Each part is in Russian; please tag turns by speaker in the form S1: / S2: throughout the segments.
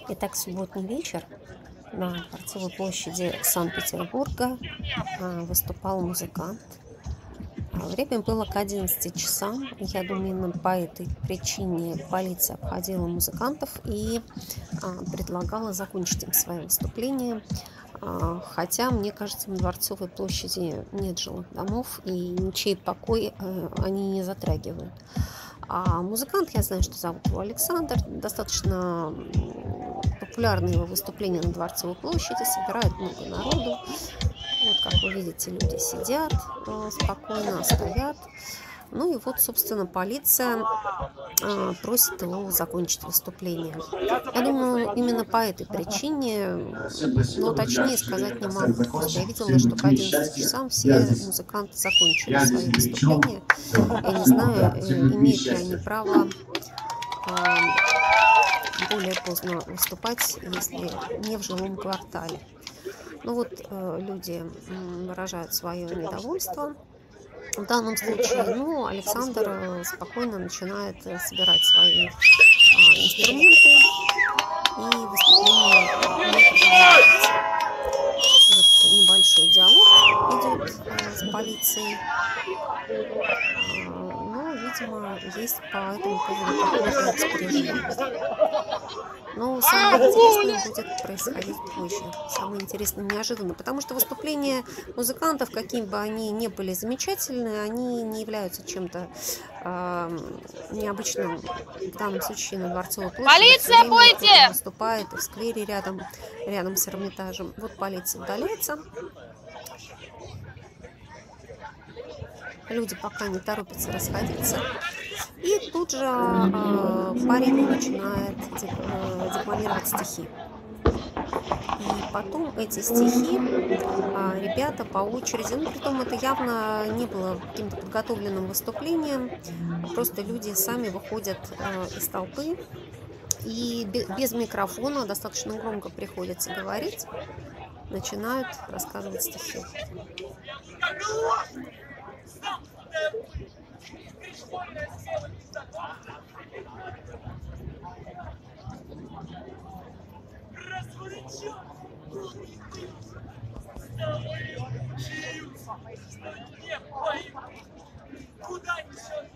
S1: Итак, субботний вечер на Дворцовой площади Санкт-Петербурга выступал музыкант. Время было к 11 часам. Я думаю, именно по этой причине полиция обходила музыкантов и предлагала закончить им свое выступление. Хотя, мне кажется, на Дворцовой площади нет жилых домов, и ничей покой они не затрагивают. А музыкант, я знаю, что зовут его Александр, достаточно популярны его выступления на Дворцовой площади, собирают много народу. Вот, как вы видите, люди сидят спокойно, стоят. Ну и вот, собственно, полиция просит его закончить выступление. Я думаю, именно по этой причине, но точнее сказать не могу, потому что я видела, что к 11 часам все музыканты закончили свои выступления. Я не знаю, имеют ли они право более поздно выступать, если не в жилом квартале. Ну вот люди выражают свое недовольство в данном случае. Ну, Александр спокойно начинает собирать свои инструменты, и выступление не продолжается. Вот небольшой диалог идет с полицией. Ну, видимо, есть по этому поводу какое-то распоряжение. Но самое интересное будет происходить позже. Самое интересное неожиданно. Потому что выступления музыкантов, какими бы они ни были замечательны, они не являются чем-то необычным. В данном случае на Дворцовой площади
S2: Полиция, бойте!
S1: выступает и в сквере рядом с Эрмитажем. Вот полиция удаляется. Люди пока не торопятся расходиться. И тут же парень начинает декламировать стихи. И потом эти стихи ребята по очереди, ну, притом это явно не было каким-то подготовленным выступлением, просто люди сами выходят из толпы и без микрофона, достаточно громко приходится говорить, начинают рассказывать стихи.
S3: Куда несет?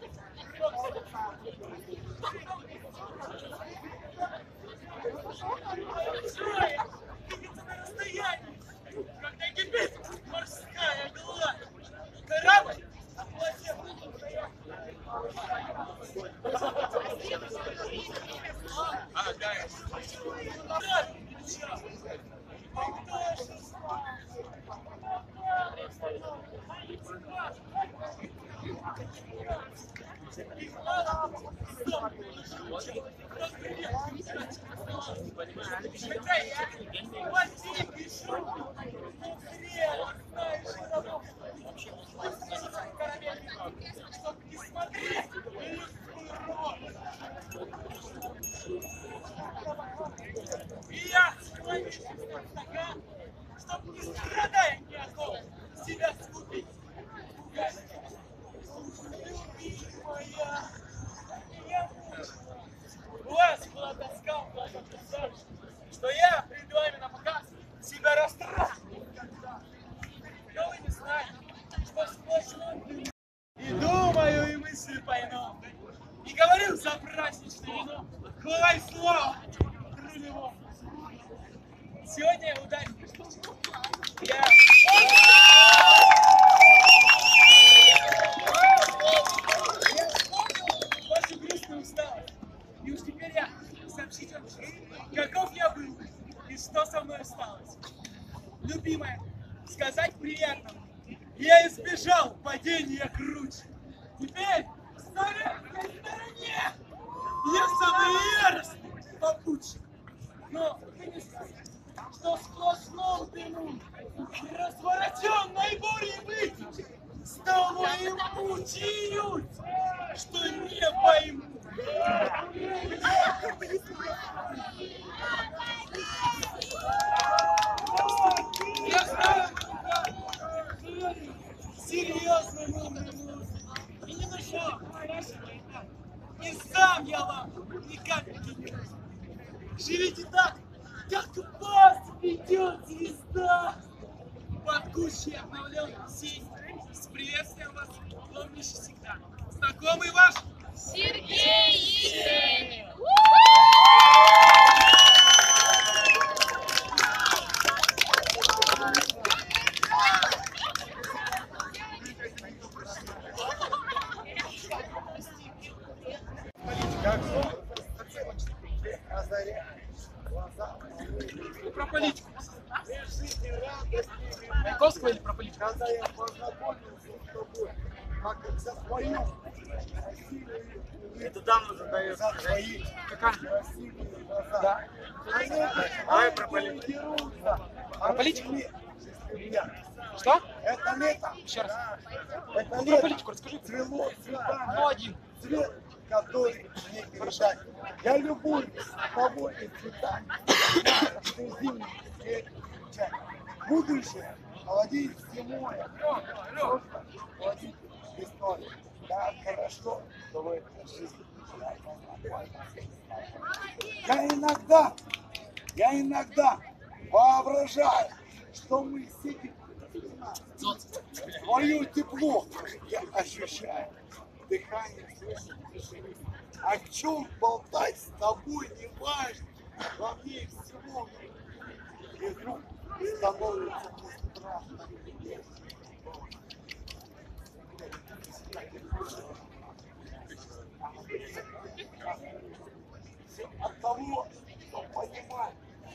S3: Видится на расстоянии, когда кипит морская гладь. Корабль чтобы не страдая ни от кого, себя скупить. Любимая, я у вас была тоска, что я перед вами на показ себя расстраиваю. Но вы не знаете, что сплошной и думаю, и мысли пойму. И говорю за праздничное вино, хвала и слава рулевому. Сегодня удачно. Я вспомнил вашу грустную усталость. И уж теперь я сообщить вам, каков я был и что со мной осталось. Любимая, сказать приятно. Я избежал падения круче. Теперь в советской стороне я самый яростный попутчик. Но вы не знаете, что сплошном дыму развороченной бурей выйти, с того и мучают, что не пойму. Я знаю, серьезный умный муж. И не нужно спрашивать, не сам я вам ни капельки не нужен. Живите так, как вас ведет звезда. Под гущей обновленных сеть. С приветствием вас, помнящий всегда. Знакомый ваш
S2: Сергей Есенин!
S3: про политику. Маяковского или про политику?
S4: Когда я познакомился с тобой, как за твою
S5: Это дама задает.
S4: за твои
S3: Какая?
S4: красивые глаза.
S3: Да.
S5: Давай про политику.
S3: Про политику?
S4: Илья,
S3: Что?
S4: это лето.
S3: Еще раз.
S4: Это
S3: Ну, про
S4: лето.
S3: политику расскажи.
S4: Цвело цветами.
S3: Ну, один.
S4: Цвет, который мне передать. Я любуюсь тобой и цветами. Ты зимний цвет чай. Будущее холодит зимой. Просто холодит весной. Так хорошо, что в этой жизни. Я иногда воображаю, что мы сидим. Твое тепло я ощущаю. Дыхание слышу в тишине. О чем болтать с тобой не важно. Во мне всего. И вдруг становится не страшно. От того, что понимаю.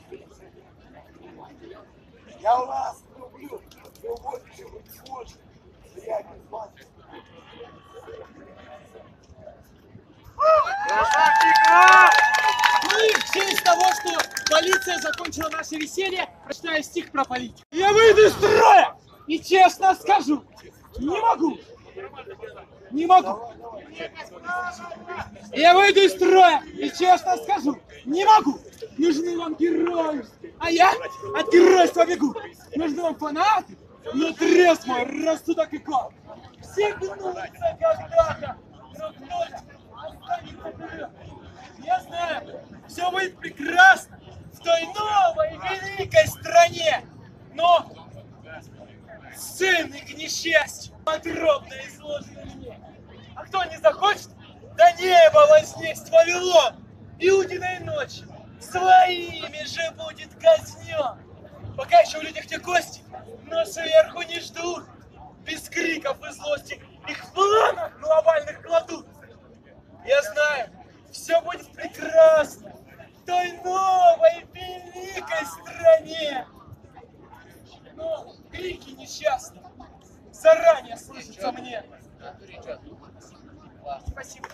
S4: Я вас люблю, но больше вы не можете. Я без вас.
S3: Ну и в честь того, что полиция закончила наше веселье, прочитаю стих про политику. Я выйду из строя и честно скажу, не могу. Не могу. Я выйду из строя и честно скажу, не могу. Нужны вам герои, а я от геройства бегу. Нужны вам фанаты, но трезв мой рассудок и кот. Все гнутся когда-то, но кто-то останется вперед. Я знаю, все будет прекрасно в той новой великой стране, но сцены к несчастью подробно изложены мне. А кто не захочет, до неба вознесть Вавилон, Иудиной ночью своими же будет казнен. Пока еще в людях те кости, но сверху не ждут. Без криков и злости их в планах глобальных кладут. Я знаю, все будет прекрасно в той новой великой стране. Но крики несчастных заранее слышатся мне. Спасибо.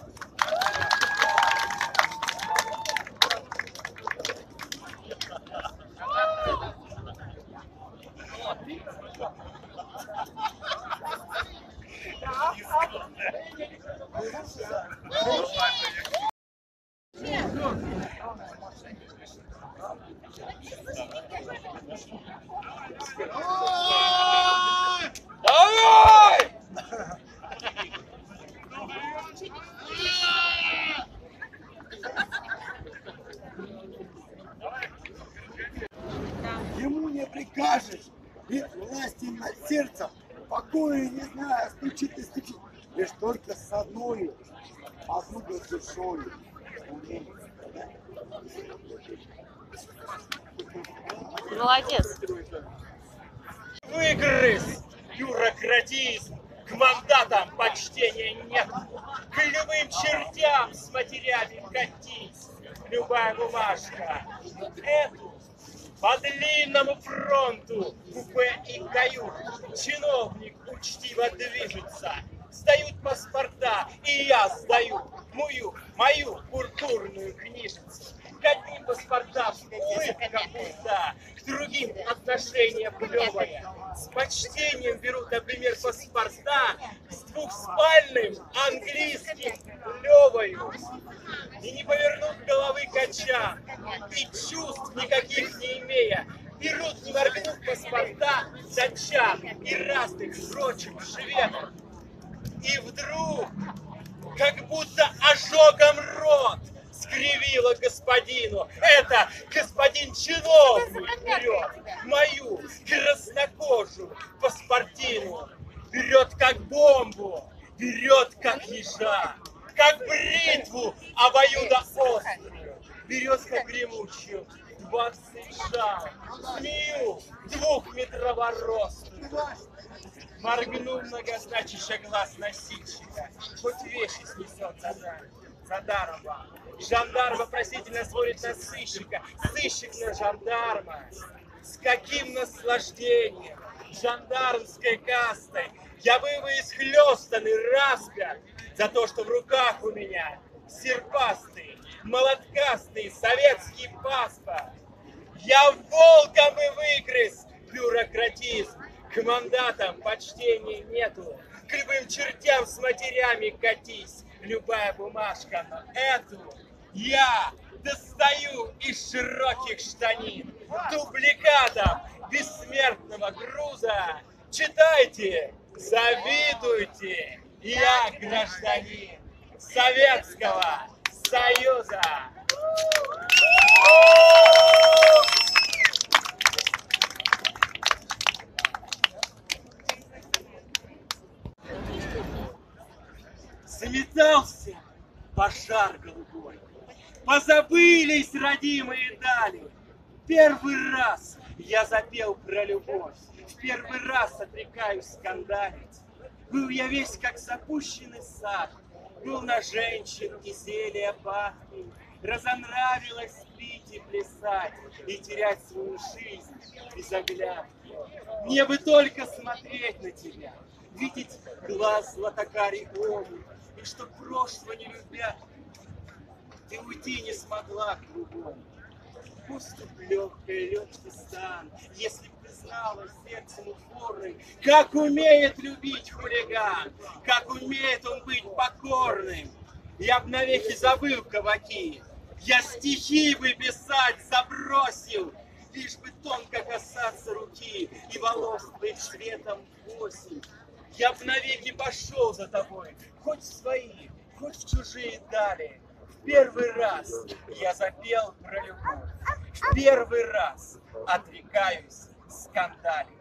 S3: Давай!
S4: Ему не прикажешь, ведь власти над сердцем, покоя не зная, стучит и стучит. Лишь только с одной душою умеет.
S2: Молодец.
S5: Выгрыз бюрократизм, к мандатам почтения нет, к любым чертям с матерями катись, любая бумажка. Эту по длинному фронту купе и кают чиновник учтиво движется. Сдают паспорта, и я сдаю мою пурпурную книжицу. К одним паспортам улыбка будто, к другим отношение плевое. С почтением берут, например, паспорта с двухспальным английским левою. И не повернут головы кача, и чувств никаких не имея, берут, не моргнув паспорта датчан и разных прочих шведов. И вдруг, как будто ожогом рот скривила господину эта это господин чиновник берет мою краснокожую паспортину, берет как бомбу, берет как ежа, как бритву обоюдоострую, берет как гремучую 20 шаг, змею 2-метрового роста. Моргнул многозначащий глаз носильщика, хоть вещи снесет за даром вам. Жандарм вопросительно смотрит на сыщика, сыщик на жандарма. С каким наслаждением, жандармской кастой, я бы исхлестанный распят за то, что в руках у меня серпастый, молоткастый советский паспорт. Я волком и выгрыз бюрократизм, к мандатам почтения нету, к любым чертям с матерями катись, любая бумажка, но эту я достаю из широких штанин, дубликатом бессмертного груза. Читайте, завидуйте, я гражданин Советского Союза. Заметался пожар голубой, позабылись родимые дали. Первый раз я запел про любовь, в первый раз отрекаюсь скандалить. Был я весь как запущенный сад, был на женщин и зелья пахнет. Разонравилось пить и плясать, и терять свою жизнь без оглядки. Мне бы только смотреть на тебя, видеть глаз златокарий омут, и что прошлого не любя, ты уйти не смогла к другому. Пусть легкая легкий стан, если б ты знала сердцем упорной, как умеет любить хулиган, как умеет он быть покорным. Я б навеки забыл кабаки, я стихи бы писать забросил, лишь бы тонко касаться руки и волос твоих цветом осень. Я б навеки пошел за тобой, хоть в свои, хоть в чужие дали. В первый раз я запел про любовь, в первый раз отрекаюсь скандалить.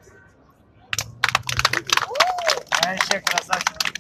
S5: А еще красавчик.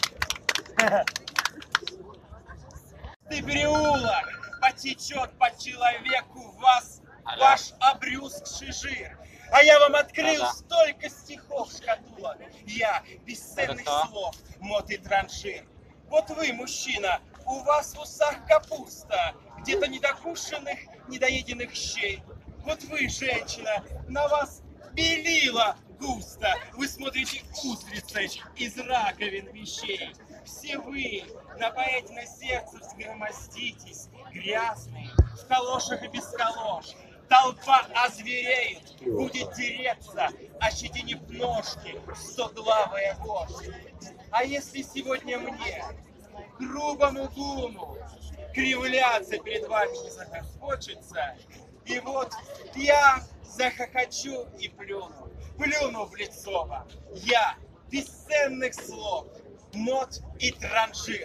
S5: Ты переулок, потечет по человеку ваш обрюзгший жир. А я вам открыл столько стихов шкатулок. Я бесценных слов, мод и траншир. Вот вы, мужчина, у вас в усах капуста, где-то недокушенных, недоеденных щей. Вот вы, женщина, на вас белила густо. Вы смотрите устрицей из раковин вещей. Все вы на поэте сердце взгромоздитесь, грязные, в калошах и без калош. Толпа озвереет, будет тереться, ощетинив ножки, стоглавая вошь. А если сегодня мне, грубому гуму, кривляться перед вами не захочется, и вот я захохочу и плюну в лицо вам. Я бесценных слов, мод и траншир.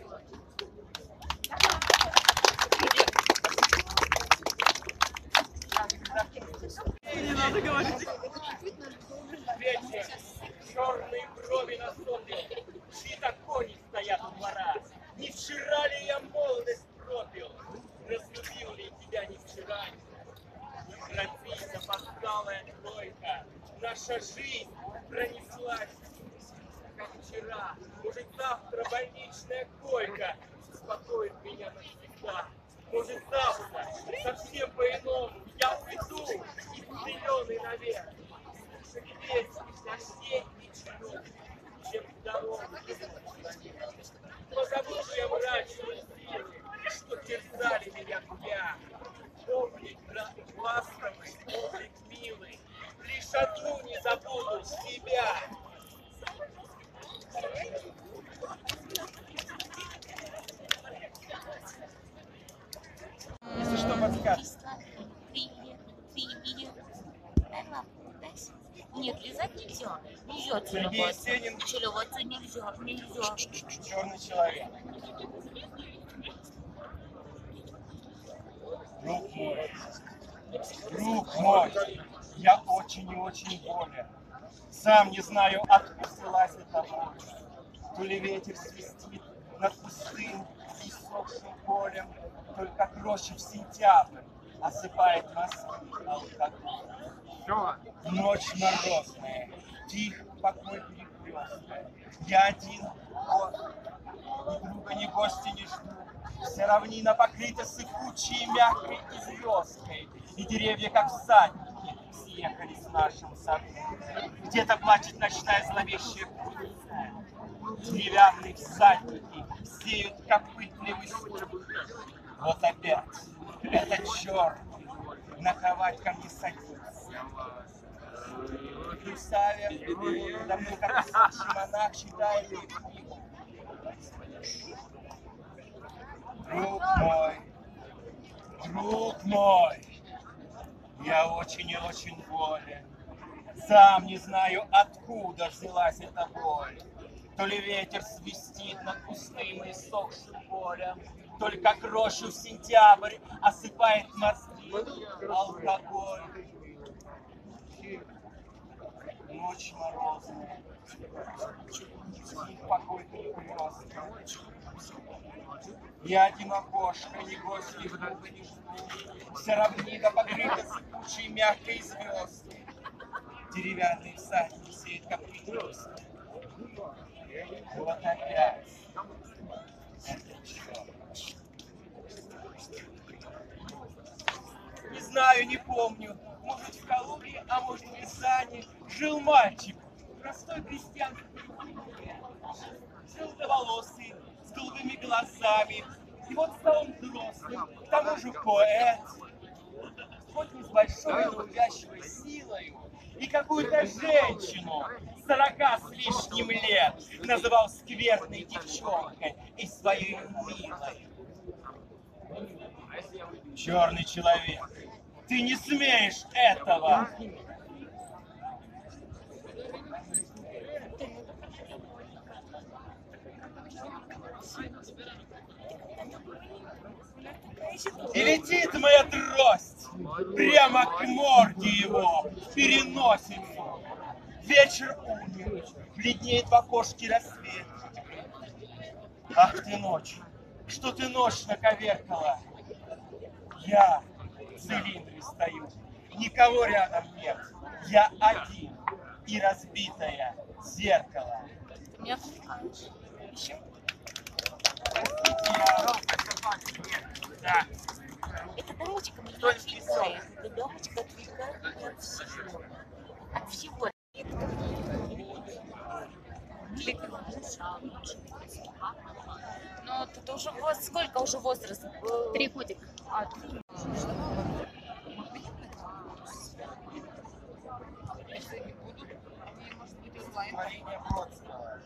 S5: Не надо говорить. Вечер, черные брови на солнце, чьи-то кони стоят у двора. Не вчера ли я молодость пропил? Разлюбил ли тебя не вчера? Не грози, запоздалая тройка. Наша жизнь пронеслась, как вчера. Может, завтра больничная койка успокоит меня навсегда. Может, завтра совсем по-иному я уйду из зеленый наверх. Слушать песни, дождей и чудов, чем дорогу идут. Позабуду я мрачные силы, что терзали меня дня. Облик ласковый, облик милый, лишь одну не забуду себя. Если что, подскажешь.
S2: Привет. Дай лапу, дай. Нет, лизать нельзя. Нельзя
S5: Сергей Есенин.
S2: целоваться нельзя.
S5: Черный человек. Друг мой, Друг мой, я очень и очень болен. Сам не знаю, откуда взялась эта боль. То ли ветер свистит над пустым и сохшим полем, только кроши в сентябрь осыпает Москву алкоголь. Ночь морозная, тих покой перекрестная. Я один, ни друга, ни гостя не жду. Вся равнина покрыта сыпучей, мягкой и звездкой, и деревья, как всадники, съехались в нашем саду. Где-то плачет ночная зловещая птица. Деревянные всадники сеют копытливый стук. Вот опять этот черный на кровать ко мне садится. Савер, давно как высокий монах, читает их книгу. Друг мой, я очень и очень болен. Сам не знаю, откуда взялась эта боль. То ли ветер свистит над пустым и сохшим полем, только крошу в сентябрь осыпает морским алкоголь. Ночь морозная, тих покой перекрестный. Я один окошко, ни гость, ни друга не жду. Вся равнина покрыта сыпучей мягкой звездкой. Деревянные всадники сеют копытливый стук. Вот опять этот черт. Не знаю, не помню. Может, в Калуге, а может, в Рязани жил мальчик, простой крестьянский, желтоволосый, с голубыми глазами. И вот стал он взрослым, к тому же поэт, хоть не с большой, но увязчивой силою. И какую-то женщину 40 с лишним лет называл скверной девчонкой и своей милой. Черный человек, ты не смеешь этого! И летит моя трость прямо к морде его, в переносицу. Вечер умер, бледнеет в окошке рассвет. Ах ты ночь, что ты ночь наковеркала? Я в цилиндре стою, никого рядом нет. Я один и разбитое зеркало.
S2: Ты меня отвлекаешь. Еще?
S5: Да.
S2: Эта дамочка меня
S5: Кто
S2: отвлекает. Эта дамочка отвлекает меня от всего. От всего. Ну, тут уже сколько уже возраст? 3 годика.
S5: Мария Бродского.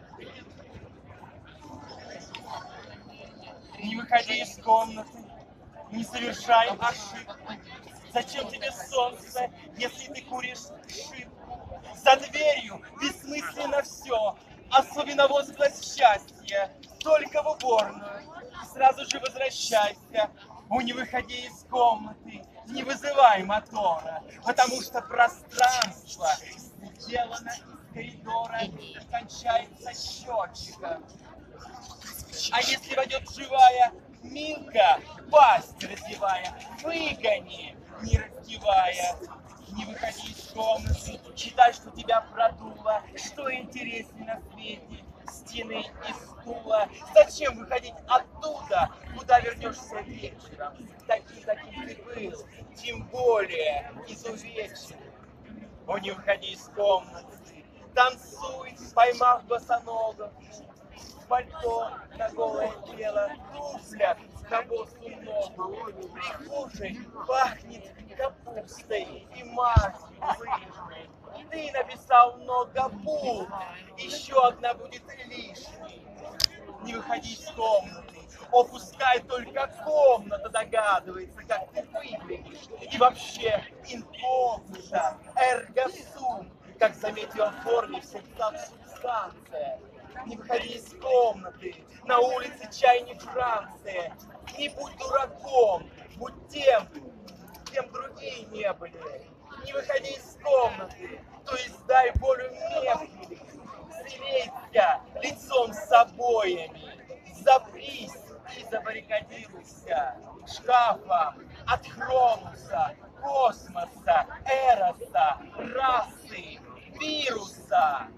S5: Не выходи из комнаты, не совершай ошибок. Зачем тебе солнце, если ты куришь шибку? За дверью бессмысленно все, особенно возглас счастья. Только в уборную и сразу же возвращайся. Не выходи из комнаты, не вызывай мотора, потому что пространство сделано из коридора и кончается счетчиком. А если войдет живая Милка, пасть разевая, выгони, не раздевая. Не выходи из комнаты, считай, что тебя продуло. Что интереснее на свете, стены и стула. Зачем выходить оттуда, куда вернешься вечером? Таким ты был, тем более изувечен. Не выходи из комнаты, танцуй, поймав босоногов. Пальто на голое тело, туфля на босу ногу. В прихожей пахнет капустой и мазью лыжной. Ты написал много букв, еще одна будет лишней. Не выходи из комнаты, пускай только комната догадывается, как ты выглядишь. И вообще инкогнито, эрго сум, как заметил о форме в сердцах субстанция. Не выходи из комнаты, на улице чай не Франция. Не будь дураком, будь тем, кем другие не были. Не выходи из комнаты, то есть дай волю мехи. Слейся лицом с обоями, запрись и забаррикадируйся шкафом от Хронуса, космоса, Эроса, расы, вируса.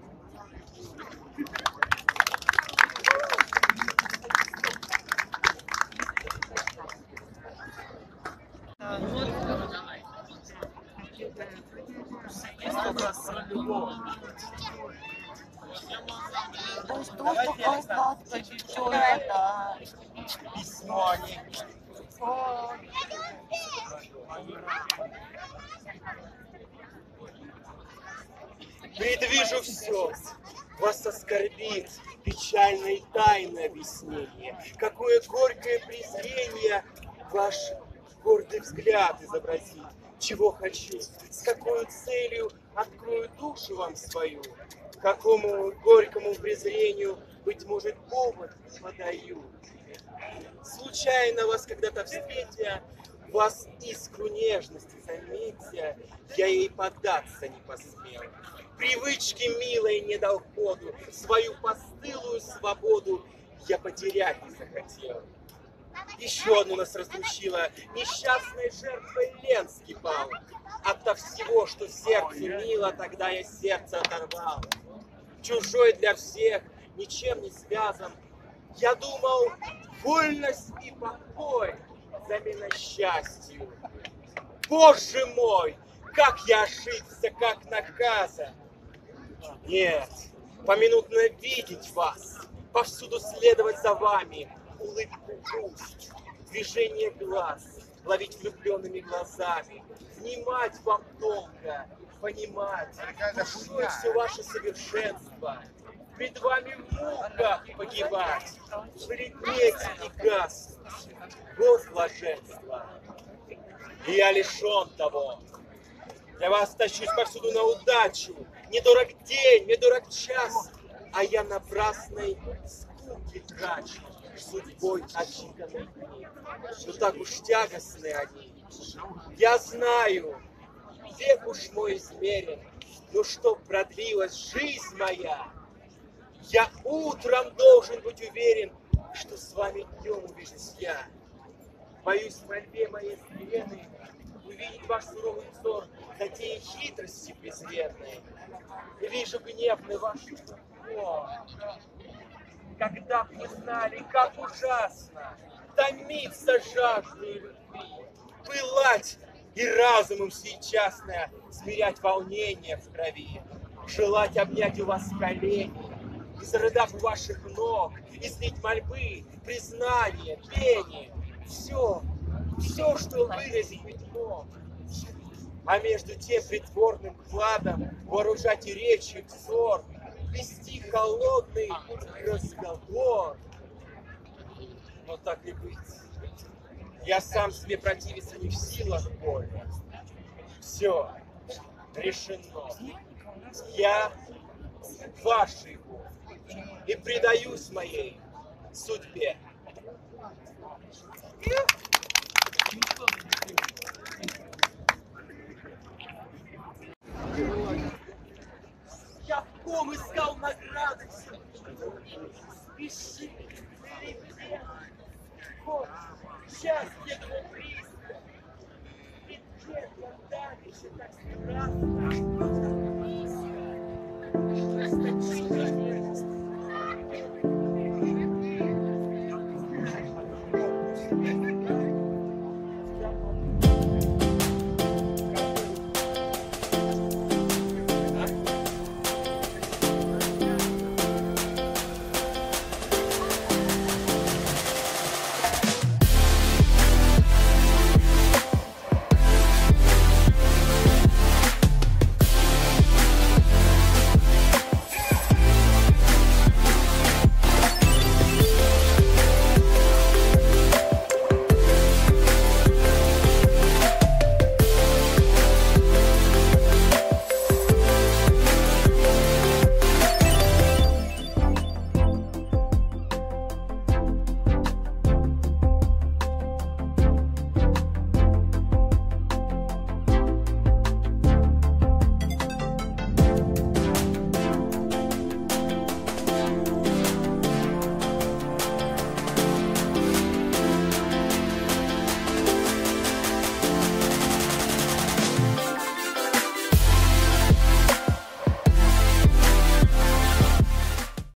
S5: Письмо не. Предвижу все. Вас оскорбит печальное и тайное объяснение. Какое горькое презрение ваш гордый взгляд изобразит. Чего хочу, с какой целью открою душу вам свою. Какому горькому презрению, быть может, повод подаю. Случайно вас когда-то встретя, вас искру нежности заметя, я ей поддаться не посмел. Привычки милой не дал ходу, свою постылую свободу я потерять не захотел. Еще одну нас разлучила, несчастной жертвой Ленский пал. Ото всего, что сердцу мило, тогда я сердце оторвал. Чужой для всех, ничем не связан, я думал, вольность и покой замена счастью. Боже мой, как я ошибся, как наказан. Нет, поминутно видеть вас, повсюду следовать за вами, улыбку уст, движение глаз, ловить влюбленными глазами, внимать вам тонко, понимать душой все ваше совершенство, пред вами в муках погибать, бледнеть и гаснуть, вот блаженство. И я лишен того. Для вас тащусь повсюду на удачу, недорог день, недорог час, а я напрасной скуки трачу, судьбой отчитанной дни. Но так уж тягостны они. Я знаю, век уж мой измерен, но чтоб продлилась жизнь моя, я утром должен быть уверен, что с вами днем увижусь я. Боюсь в мольбе моей смиренной увидеть ваш суровый взор, затеи хитрости презренные. Вижу гневный ваш взор. Когда б не знали, как ужасно томиться жаждой любви, пылать и разумом сейчасное смирять волнение в крови, желать обнять у вас колени, и зарыдав у ваших ног, излить мольбы, признание, пение, все, что выразить ведь мог. А между тем притворным кладом вооружать и речь, и взор, вести холодный разговор. Но так и быть, я сам себе противиться не в силах более. Все решено. Я вашей воле и предаюсь моей судьбе. Я в ком искал награды, спеши, лететь, вот, счастье